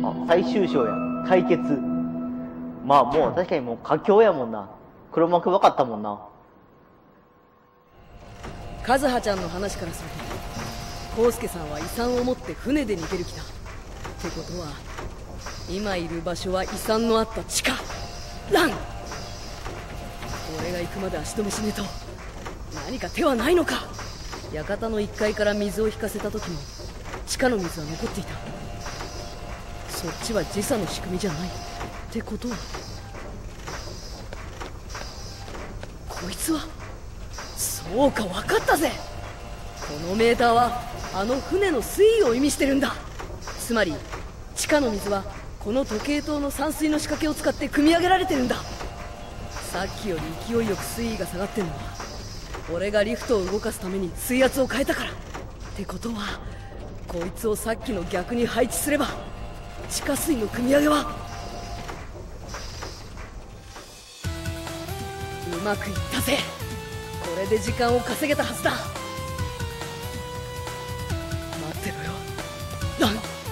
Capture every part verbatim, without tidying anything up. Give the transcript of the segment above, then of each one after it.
あ、最終章や。解決。まあもう確かにもう佳境やもんな。黒幕分かったもんな。 和葉ちゃんの話からすると康介さんは遺産を持って船で逃げる気だ。ってことは今いる場所は遺産のあった地下ラン。俺が行くまで足止めしねえと。何か手はないのか。館のいっかいから水を引かせた時も地下の水は残っていた。そっちは時差の仕組みじゃないってことは、こいつはそうか、分かったぜ。このメーターはあの船の水位を意味してるんだ。つまり地下の水はこの時計塔の散水の仕掛けを使って組み上げられてるんだ。さっきより勢いよく水位が下がってんのは俺がリフトを動かすために水圧を変えたからってことは、こいつをさっきの逆に配置すれば地下水の組み上げはうまくいったぜ。これで時間を稼げたはずだ。待ってろよラン。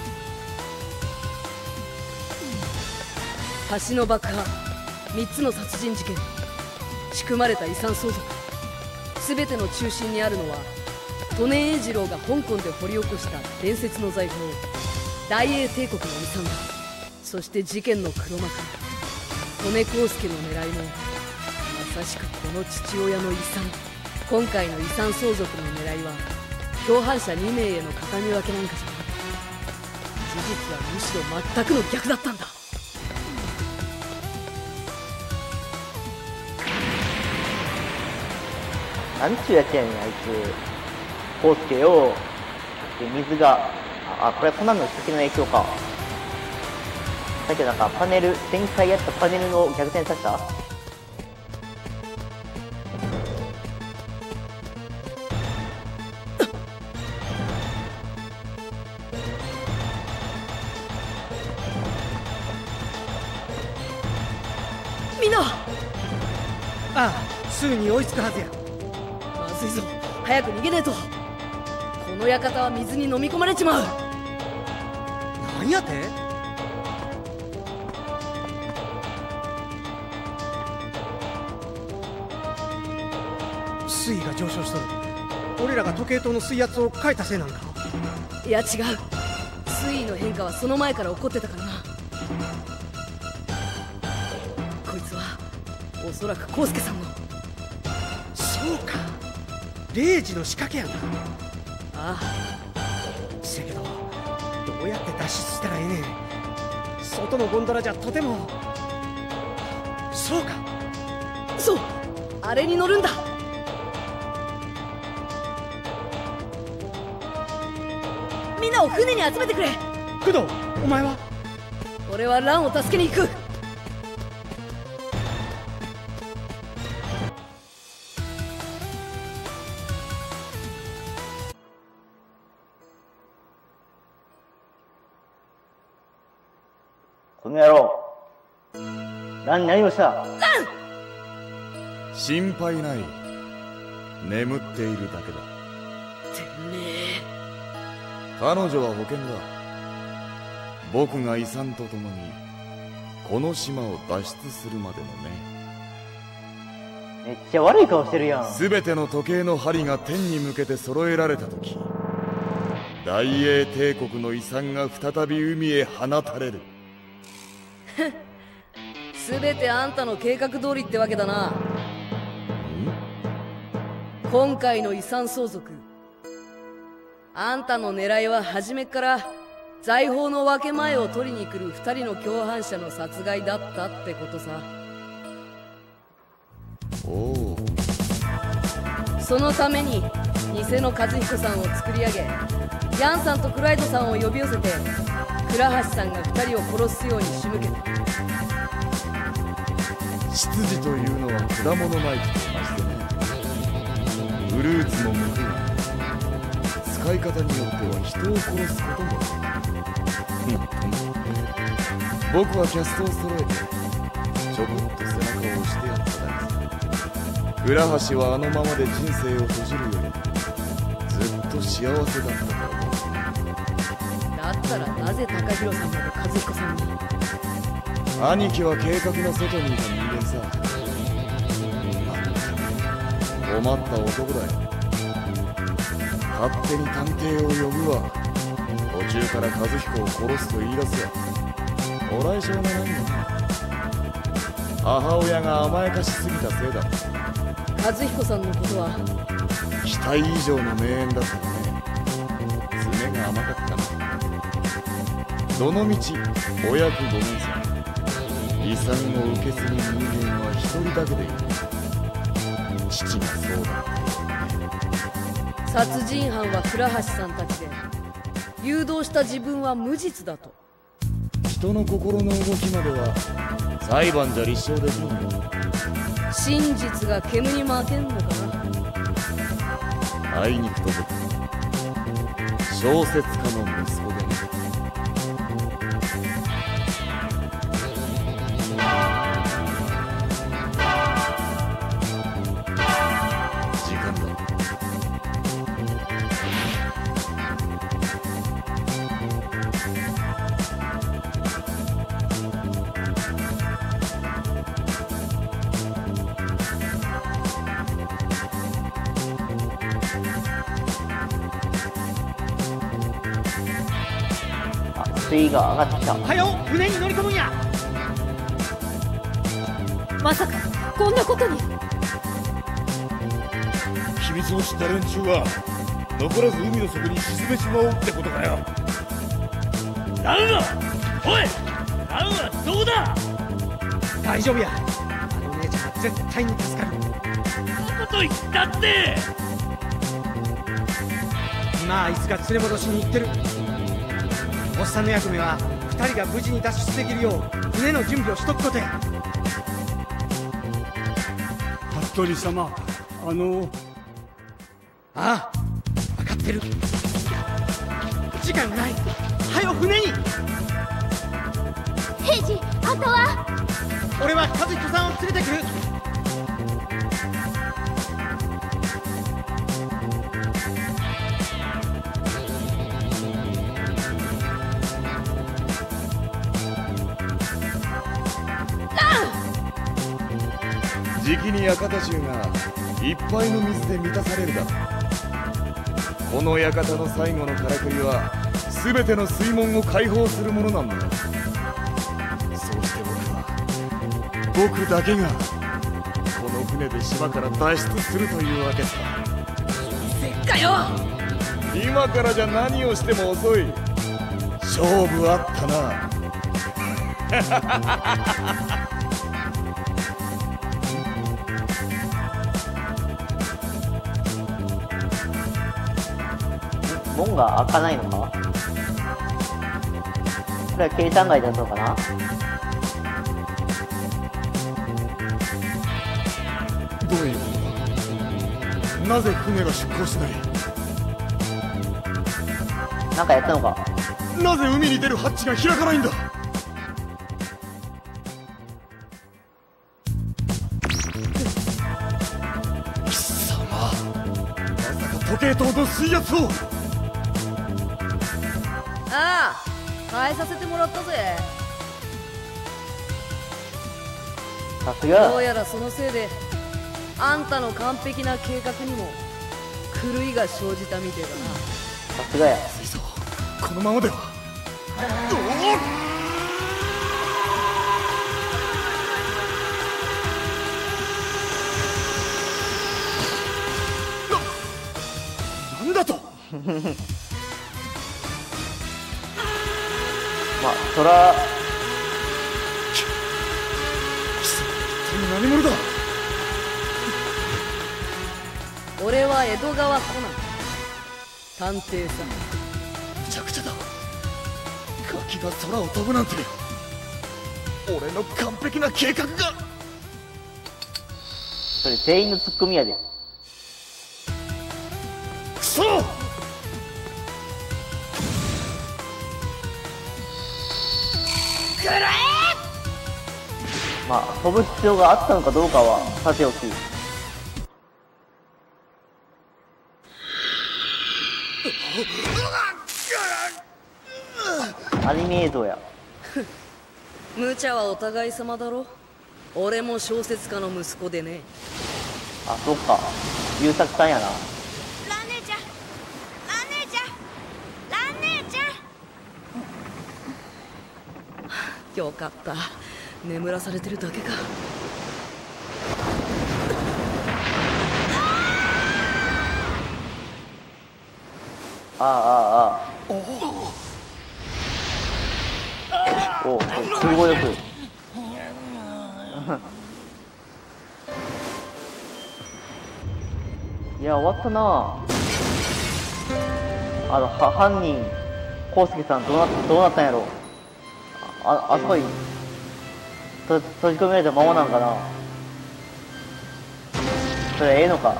橋の爆破、みっつの殺人事件、仕組まれた遺産相続、全ての中心にあるのは利根英二郎が香港で掘り起こした伝説の財宝大英帝国の遺産だ。そして事件の黒幕利根康介の狙いもまさしくこの父親の遺産。今回の遺産相続の狙いは共犯者に名への形見分けなんかじゃなく、事実はむしろ全くの逆だったんだ。 なんちゅうやつやねんあいつ。康介よ。で水が、あ、これはコナンの仕掛けの影響か。さっきなんかパネル、前回やったパネルの逆転させた。 みんな。 ああ、すぐに追いつくはずや。 まずいぞ、早く逃げねえと。この館は水に飲み込まれちまう。 なんやて？水位が上昇しとる。俺らが時計塔の水圧を変えたせいなんか？ いや違う、水位の変化はその前から起こってたからな。こいつはおそらく康介さんの。 そうか、レイジの仕掛けやな。 ああ。せやけどどうやって脱出したらええねん。外のゴンドラじゃとても。そうか、 そう、あれに乗るんだ。みんなを船に集めてくれ。 工藤、お前は？ 俺はランを助けに行く。 この野郎、ランに何をした？ラン！ 心配ない。眠っているだけだ。 てめえ。 彼女は保険だ。僕が遺産とともにこの島を脱出するまでのね。 めっちゃ悪い顔してるやん。 全ての時計の針が天に向けて揃えられた時、大英帝国の遺産が再び海へ放たれる。 全てあんたの計画通りってわけだな。今回の遺産相続、あんたの狙いは初めから財宝の分け前を取りに来る二人の共犯者の殺害だったってことさ。 おお。 そのために偽の和彦さんを作り上げ、ヤンさんとクライドさんを呼び寄せて倉橋さんが二人を殺すように仕向けた。 執事というのは果物ナイフと同じでね。フルーツも無限、使い方によっては人を殺すことも僕はキャストを揃えてちょこっと背中を押してやっただけ。倉橋はあのままで人生を閉じるよりずっと幸せだったと思う。 だっったらなぜ高弘さんまで和彦さんに。 兄貴は計画の外にいた人間さ。困った男だよ。勝手に探偵を呼ぶわ。途中から和彦を殺すと言い出すわ。こらえ性がないんだ。母親が甘やかしすぎたせいだ。 和彦さんのことは期待以上の名演だったね。爪が甘かったな。どのみちお役ごめんさ。遺産を受け継ぐ人間は一人だけでいる。父がそうだって。 殺人犯は倉橋さんたちで、誘導した自分は無実だと。 人の心の動きまでは裁判じゃ立証できんよ。 真実が煙に負けんのかな。 あいにくと僕小説家の息子でね。時間だ。 水位が上がってきた。 はよ船に乗り込むんや。 まさかこんなことに。 秘密を知った連中は残らず海の底に沈めちまおうってことかよ。ダウンはおいダウンはどうだ。 大丈夫や。あの姉ちゃんは絶対に助かる。 そんなこと言ったって。 今あいつが連れ戻しに行ってる。おっさんの役目はふたりが無事に脱出できるよう船の準備をしとくことや。 服部様、あのああ分かってる。時間がない。はよ船に。 平次、あとは俺は和彦さんを連れてくる。 じきに館中がいっぱいの水で満たされるだろう。この館の最後のからくりは全ての水門を解放するものなんだ。そうして僕は僕だけがこの船で島から脱出するというわけさ。 せっかよ。 今からじゃ何をしても遅い。勝負あったな。 門が開かないのか。これは計算外だったのかな。 どういうことだ。なぜ船が出港しない。 なんかやったのか。 なぜ海に出るハッチが開かないんだ。貴様、まさか時計塔の水圧を。 ああ、変えさせてもらったぜ。 さすが。 どうやらそのせいであんたの完璧な計画にも狂いが生じたみてえだな。 さすがや。 水槽、このままでは。な、なんだと。 まあそら貴様一体何者だ。 俺は江戸川コナン、探偵さ。 むちゃくちゃだ。ガキが空を飛ぶなんて。俺の完璧な計画が。 それ全員のツッコミやで。 クソ。 まあ飛ぶ必要があったのかどうかはさておき。 アニメ映像や。 無茶はお互い様だろ。俺も小説家の息子でね。 あ、そっか。優作さんやな。 ラン姉ちゃん、ラン姉ちゃん、ラン姉ちゃん。 よかった。眠らされてるだけか。 ああああ。おお、すごいよく。いや、終わったな。あのは犯人康介さんどうなどうなったんやろ。ああそこにと閉じ込められたままなんかな。それええのか。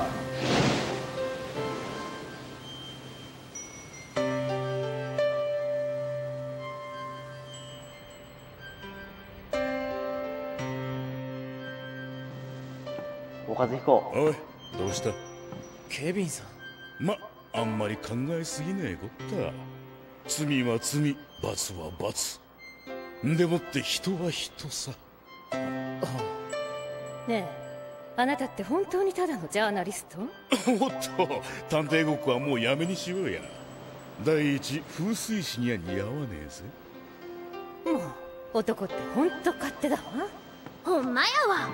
和彦。 おい、どうした？ ケビンさん。 ま、あんまり考えすぎねえこった。罪は罪、罰は罰。でもって人は人さ。 ねえ、あなたって本当にただのジャーナリスト？ おっと、探偵ごっこはもうやめにしようや。第一、風水師には似合わねえぜ。 もう男って本当勝手だわ。 ほんまやわ。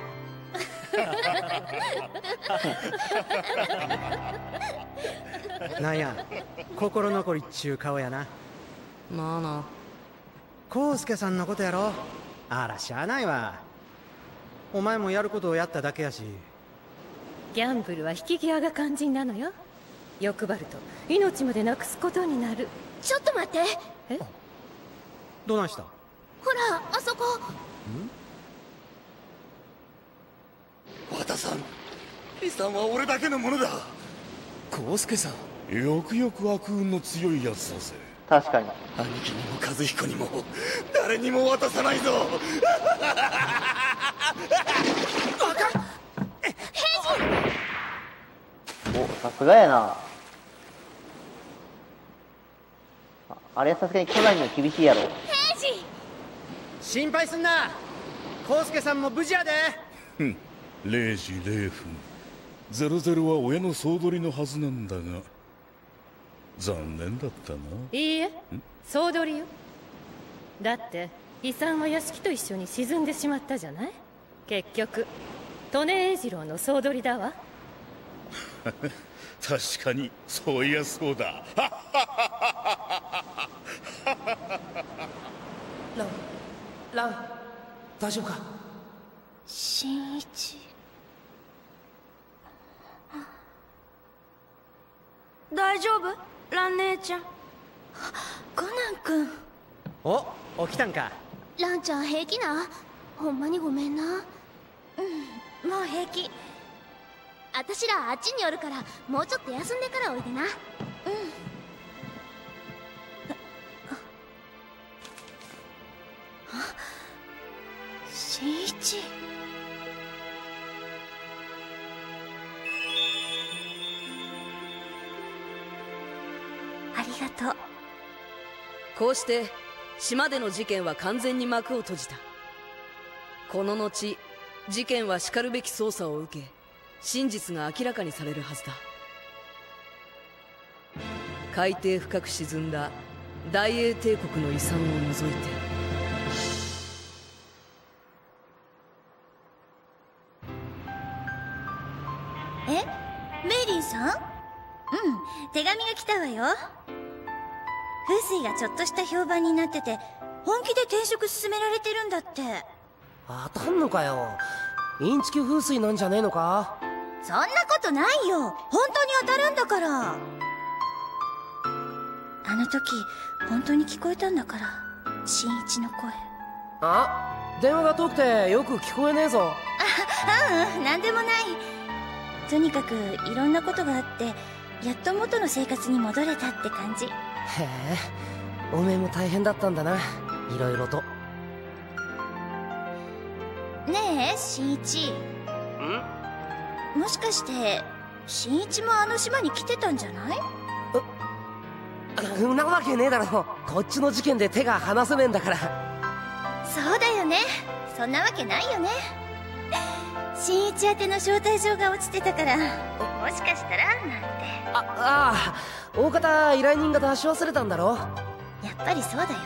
なんや、心残りっちゅう顔やな。 まあな。 康介さんのことやろ。あら、しゃあないわ。お前もやることをやっただけやし。 ギャンブルは引き際が肝心なのよ。欲張ると命までなくすことになる。 ちょっと待って。 え？ どないした？ ほら、あそこ。 和田さん、遺産は俺だけのものだ。 康介さん。 よくよく悪運の強いやつだぜ。 確かに。 兄貴にも和彦にも誰にも渡さないぞ。 お、さすがやな。あ、あれはさすがに古代には厳しいやろ。 平次。 心配すんな。康介さんも無事やで。 ふん、れいじれいふん。ゼロゼロは親の総取りのはずなんだが、残念だったな。 いいえ、総取りよ。だって遺産は屋敷と一緒に沈んでしまったじゃない。結局利根英二郎の総取りだわ。 確かにそういやそうだ。 ラン、ラン、大丈夫か？ 新一。大丈夫？ラン姉ちゃん。コナン君。 お、起きたんか。 ランちゃん平気な？ほんまにごめんな。うん、もう平気。あたしらあっちにおるからもうちょっと休んでからおいでな。うん。新一。ありがとう。 こうして島での事件は完全に幕を閉じた。この後事件はしかるべき捜査を受け、真実が明らかにされるはずだ。海底深く沈んだ大英帝国の遺産を除いて。 え、メイリンさん？うん、手紙が来たわよ。風水がちょっとした評判になってて、本気で転職進められてるんだって。 当たんのかよ。インチキ風水なんじゃねえのか？ そんなことないよ。本当に当たるんだから。あの時本当に聞こえたんだから、新一の声。 あ、電話が遠くてよく聞こえねえぞ。 あ、ううん、なんでもない。とにかくいろんなことがあって、やっと元の生活に戻れたって感じ。 へえ、おめえも大変だったんだな、いろいろと。 ねえ、新一。ん？もしかして新一もあの島に来てたんじゃない？ んなわけねえだろ。こっちの事件で手が離せねえんだから。 そうだよね。そんなわけないよね。新一宛ての招待状が落ちてたから、もしかしたらなんて。 あああ、大方依頼人が出し忘れたんだろ。 やっぱりそうだよね。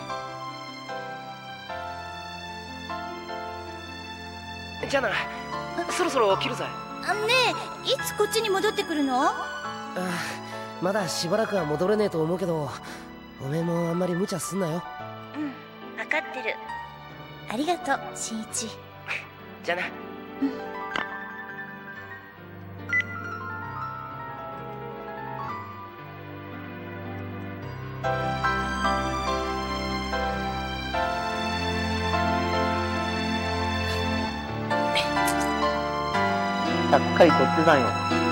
じゃあな、そろそろ切るぜ。 あ、ねえ、いつこっちに戻ってくるの？ ああ、まだしばらくは戻れねえと思うけど、おめえもあんまり無茶すんなよ。 うん、分かってる。ありがとう、新一。 じゃあな。 うん。 しっかりとってたんよ。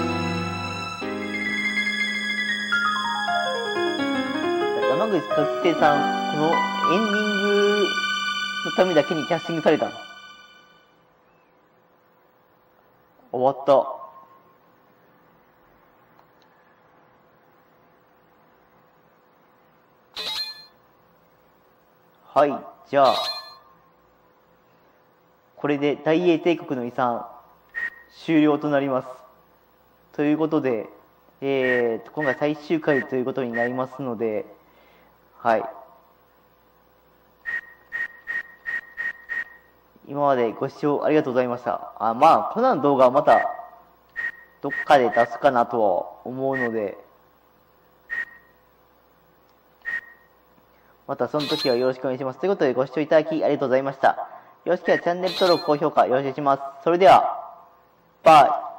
山口特定さん、このエンディングのためだけにキャスティングされた。終わった。はい、じゃあ、これで大英帝国の遺産、終了となります。ということで、えーと、今回最終回ということになりますので、はい。今までご視聴ありがとうございました。あ、まあ、この動画はまた、どっかで出すかなとは思うので、またその時はよろしくお願いします。ということでご視聴いただきありがとうございました。よろしければチャンネル登録、高評価よろしくお願いします。それでは、バイ。